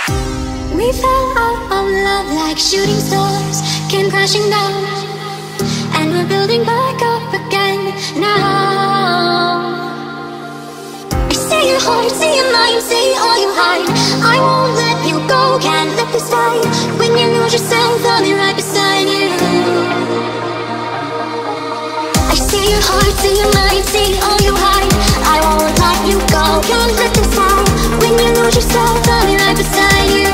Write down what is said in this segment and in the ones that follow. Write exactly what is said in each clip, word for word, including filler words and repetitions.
We fell out of love like shooting stars, came crashing down, and we're building back up again now. I see your heart, see your mind, see all you hide. I won't let you go, can't let this die. When you lose yourself, I'll be right beside you. I see your heart, see your mind, see all you hide. I won't let you go, can't let this die. When you lose yourself, I'll be right beside you.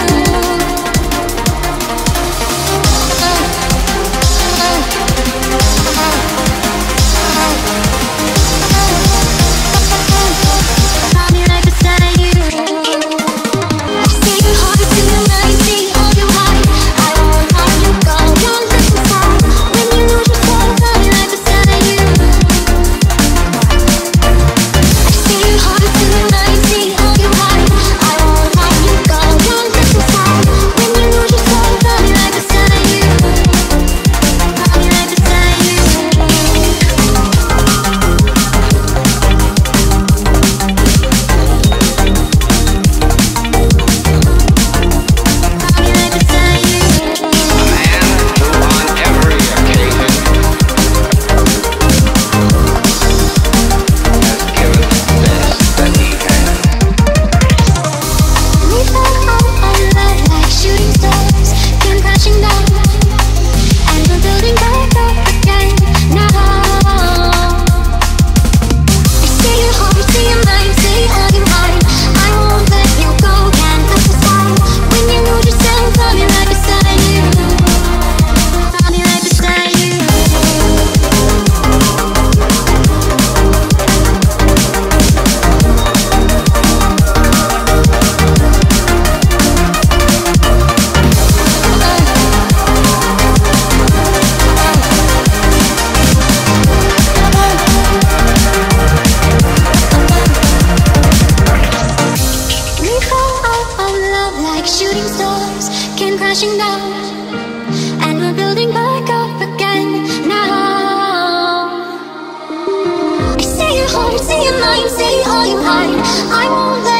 Shooting stars came crashing down, and we're building back up again now. I see your heart, see your mind, see all you hide. I won't let